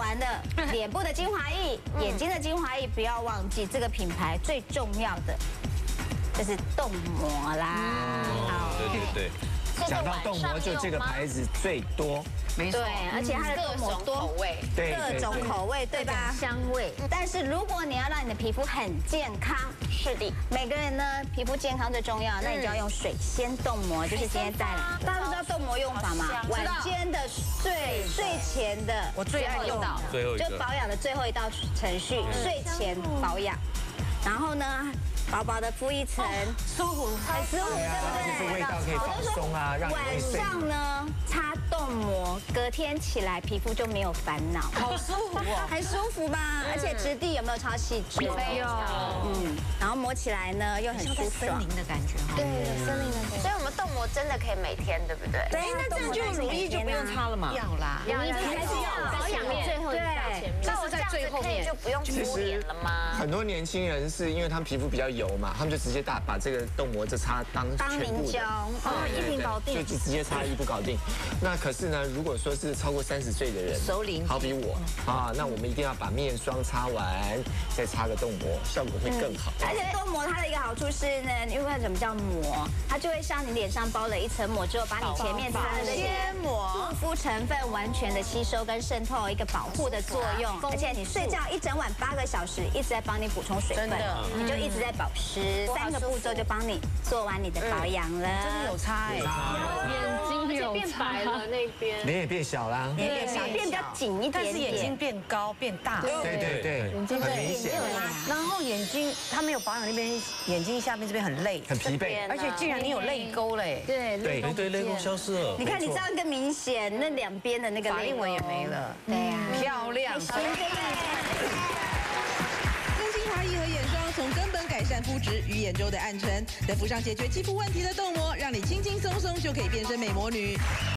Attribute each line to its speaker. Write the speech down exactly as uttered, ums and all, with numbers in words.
Speaker 1: 完了脸部的精华液、眼睛的精华液，不要忘记这个品牌最重要的就是冻膜啦。好，
Speaker 2: 对对对。
Speaker 3: 讲到冻膜，就这个牌子最多，
Speaker 1: 没错，而且它的冻膜多口味，各种口味，对吧？香味。但是如果你要让你的皮肤很健康，是的，每个人呢皮肤健康最重要，那你就要用水仙冻膜，就是今天带来。大家都知道冻膜用法吗？晚间的睡睡前的，
Speaker 4: 我最爱用到，
Speaker 2: 最后一个
Speaker 1: 就保养的最后一道程序，睡前保养，然后呢？ 薄薄的敷一层，
Speaker 4: 舒服，
Speaker 1: 很舒服，对不对？
Speaker 3: 就是味道可以放松啊，让你
Speaker 1: 晚上呢擦冻膜，隔天起来皮肤就没有烦恼，
Speaker 4: 好舒服哦，
Speaker 1: 还舒服吧？而且质地有没有超细致？
Speaker 4: 有，
Speaker 1: 嗯，然后抹起来呢又很舒爽，
Speaker 4: 森林的感觉哈。
Speaker 1: 对，森林的感觉。
Speaker 5: 所以我们冻膜真的可以每天，对不对？
Speaker 1: 对，
Speaker 4: 那这样就乳液就不用擦了嘛？要啦，
Speaker 1: 要要还是要保养面，最后一道前面。
Speaker 5: 那我在最后面就不用敷脸了吗？
Speaker 3: 很多年轻人是因为他们皮肤比较油嘛，他们就直接大把这个冻膜就擦当全部的，
Speaker 1: 哦，一瓶搞定，
Speaker 3: 就直接擦一步搞定。那可是呢，如果说是超过三十岁的人，
Speaker 4: 熟龄，
Speaker 3: 好比我啊，那我们一定要把面霜擦完，再擦个冻膜，效果会更好。
Speaker 1: 而且冻膜它的一个好处是呢，因为什么叫膜？它就会像你脸上包了一层膜之后，把你前面擦的那些护肤成分完全的吸收跟渗透，一个保护的作用。而且你睡觉一整晚八个小时，一直在帮你补充水分，你就一直在保湿，三个步骤就帮你做完你的保养了。
Speaker 4: 真的有差哎，
Speaker 6: 眼睛有变白了那边，
Speaker 3: 脸也变小啦，
Speaker 1: 脸变小，变比较紧一点，
Speaker 4: 但是眼睛变高变大，
Speaker 3: 对对对，很明显。
Speaker 4: 然后眼睛它没有保养那边，眼睛下面这边很累，
Speaker 3: 很疲惫，
Speaker 4: 而且竟然你有泪沟嘞，
Speaker 6: 对
Speaker 3: 对
Speaker 2: 哎对，泪沟消失了。
Speaker 1: 你看你这样更明显，那两边的那个
Speaker 4: 法令纹也没了，
Speaker 1: 对呀，
Speaker 4: 漂亮。
Speaker 7: 真精华液和眼霜从根本改善肤质与眼周的暗沉，再敷上解决肌肤问题的冻膜，让你轻轻松松就可以变身美魔女。